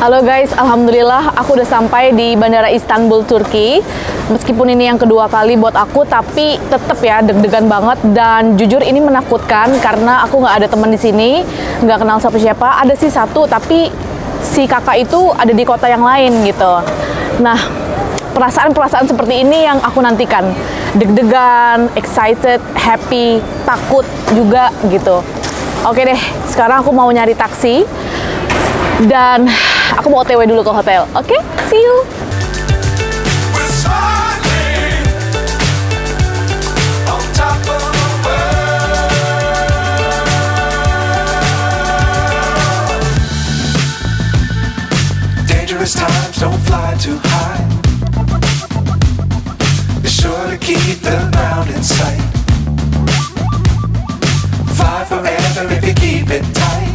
Halo guys, alhamdulillah aku udah sampai di Bandara Istanbul, Turki. Meskipun ini yang kedua kali buat aku, tapi tetep ya deg-degan banget. Dan jujur ini menakutkan karena aku nggak ada teman di sini, nggak kenal siapa-siapa. Ada sih satu, tapi si kakak itu ada di kota yang lain gitu. Nah, perasaan-perasaan seperti ini yang aku nantikan. Deg-degan, excited, happy, takut juga gitu. Oke deh, sekarang aku mau nyari taksi. Dan aku mau OTW dulu ke hotel. Oke, see you. Dangerous times don't fly too high. Be sure to keep the ground in sight. Fly forever if you keep it tight.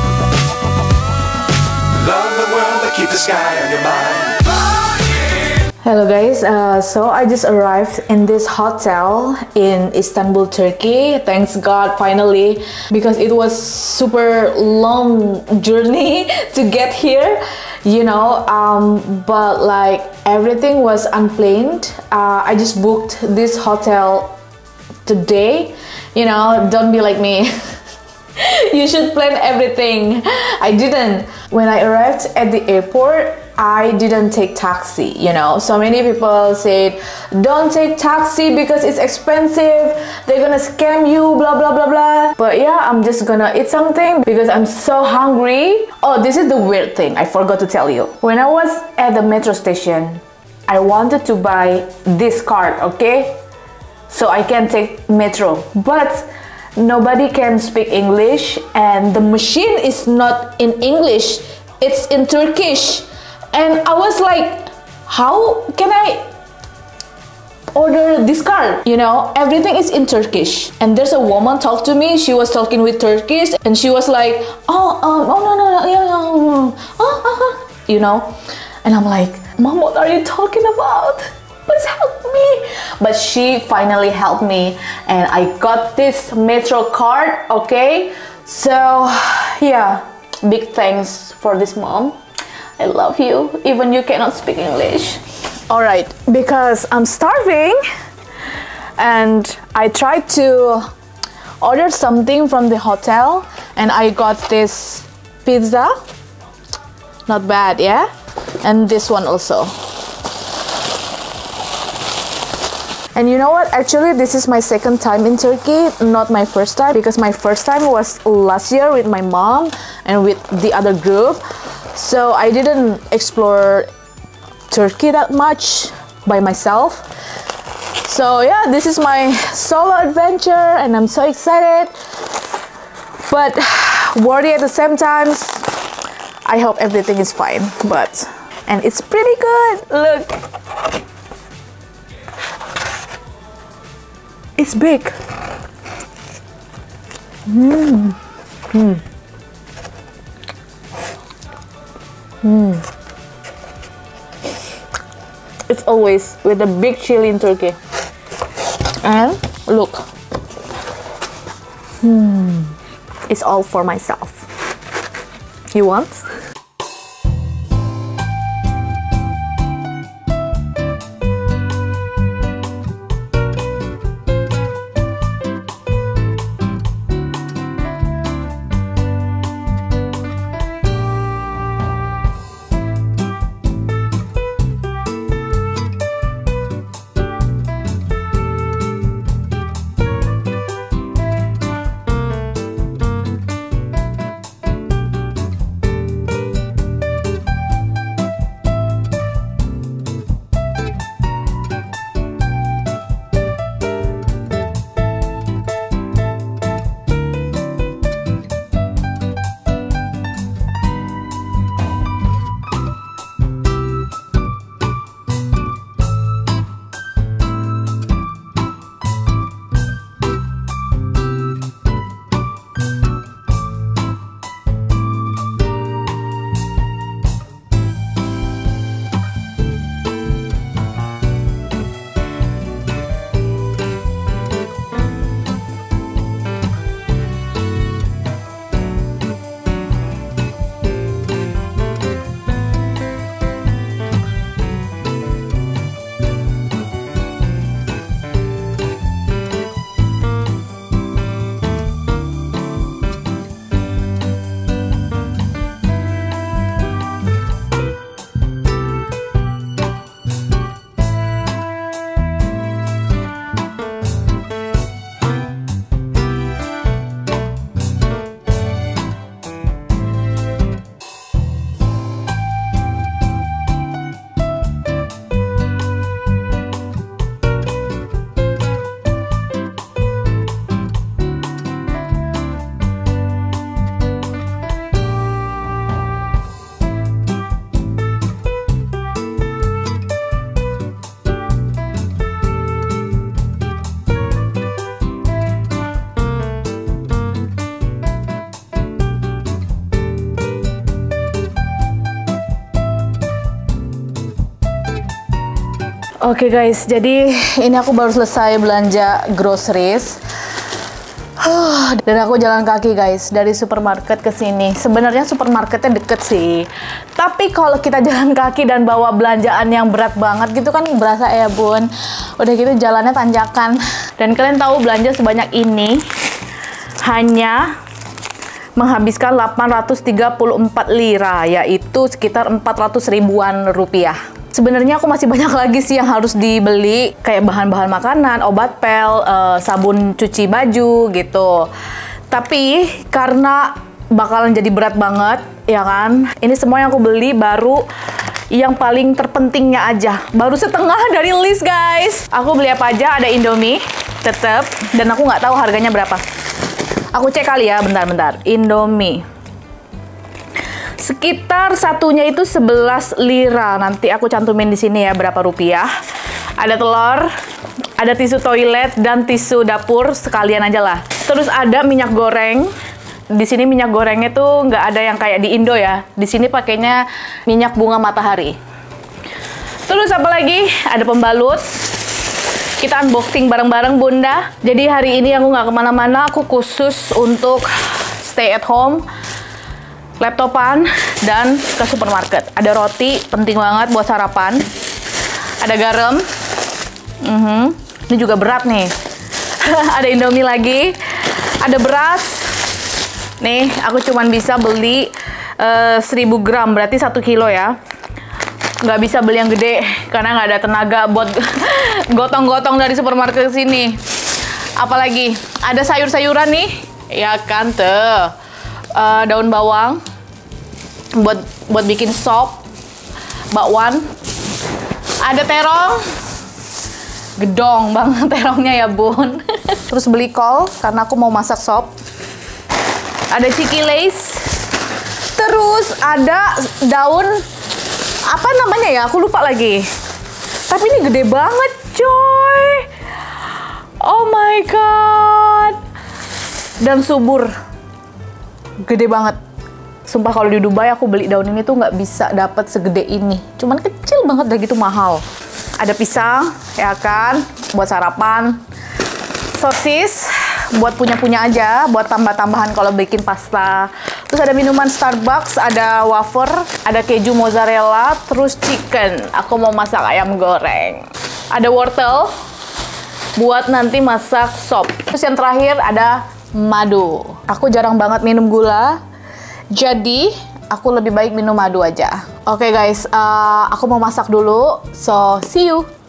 Love the world, but keep the sky on your mind. Hello guys, so I just arrived in this hotel in Istanbul, Turkey. Thanks God, finally, because it was super long journey to get here, you know. But like everything was unplanned. I just booked this hotel today. You know, don't be like me. You should plan everything. I didn't. When I arrived at the airport, I didn't take taxi, you know. So many people said, don't take taxi because it's expensive. They're gonna scam you, blah, blah, blah, blah. But yeah, I'm just gonna eat something because I'm so hungry. Oh, this is the weird thing. I forgot to tell you. When I was at the metro station, I wanted to buy this card, okay? So I can take metro. But nobody can speak English and the machine is not in English, it's in Turkish. And I was like, how can I order this card? You know, everything is in Turkish. And there's a woman talk to me, she was talking with Turkish and she was like, you know. And I'm like, Mom, what are you talking about? Please help me. But she finally helped me and I got this metro card, okay? So yeah, big thanks for this mom. I love you, even you cannot speak English. Alright, because I'm starving and I tried to order something from the hotel and I got this pizza. Not bad, yeah? And this one also. And you know what? Actually, this is my second time in Turkey, not my first time, because my first time was last year with my mom and with the other group. So I didn't explore Turkey that much by myself. So yeah, this is my solo adventure and I'm so excited, but worried at the same time. I hope everything is fine, and it's pretty good. Look. It's big. It's always with the big chili in Turkey. And look. It's all for myself. You want? Oke guys, jadi ini aku baru selesai belanja groceries. Dan aku jalan kaki guys, dari supermarket ke sini. Sebenarnya supermarketnya deket sih. Tapi kalau kita jalan kaki dan bawa belanjaan yang berat banget gitu kan berasa ya bun. Udah gitu jalannya tanjakan. Dan kalian tahu belanja sebanyak ini hanya menghabiskan 834 lira, yaitu sekitar 400 ribuan rupiah. Sebenarnya aku masih banyak lagi sih yang harus dibeli, kayak bahan-bahan makanan, obat pel, sabun cuci baju gitu. Tapi karena bakalan jadi berat banget, ya kan? Ini semua yang aku beli baru yang paling terpentingnya aja. Baru setengah dari list guys. Aku beli apa aja, ada Indomie, tetep. Dan aku nggak tahu harganya berapa. Aku cek kali ya, bentar-bentar. Indomie. Sekitar satunya itu 11 lira. Nanti aku cantumin di sini ya berapa rupiah. Ada telur, ada tisu toilet dan tisu dapur sekalian aja lah. Terus ada minyak goreng. Di sini minyak gorengnya tuh nggak ada yang kayak di Indo ya. Di sini pakainya minyak bunga matahari. Terus apa lagi? Ada pembalut. Kita unboxing bareng-bareng bunda. Jadi hari ini aku nggak kemana-mana. Aku khusus untuk stay at home, laptopan, dan ke supermarket. Ada roti, penting banget buat sarapan. Ada garam. Ini juga berat nih. Ada Indomie lagi. Ada beras. Nih, aku cuman bisa beli 1000 gram, berarti 1 kilo ya. Nggak bisa beli yang gede, karena nggak ada tenaga buat gotong-gotong dari supermarket ke sini. Apalagi, ada sayur-sayuran nih. Ya kan, tuh. Daun bawang. Buat bikin sop, bakwan. Ada terong, gedong banget terongnya ya bun. Terus beli kol karena aku mau masak sop. Ada chickpeas. Terus ada daun apa namanya ya? Aku lupa lagi. Tapi ini gede banget, coy. Oh my god. Dan subur, gede banget. Sumpah kalau di Dubai aku beli daun ini tuh nggak bisa dapat segede ini. Cuman kecil banget udah gitu mahal. Ada pisang, ya kan, buat sarapan. Sosis, buat punya-punya aja, buat tambah-tambahan kalau bikin pasta. Terus ada minuman Starbucks, ada wafer, ada keju mozzarella, terus chicken. Aku mau masak ayam goreng. Ada wortel, buat nanti masak sop. Terus yang terakhir ada madu. Aku jarang banget minum gula. Jadi, aku lebih baik minum madu aja. Oke guys, aku mau masak dulu. So, see you!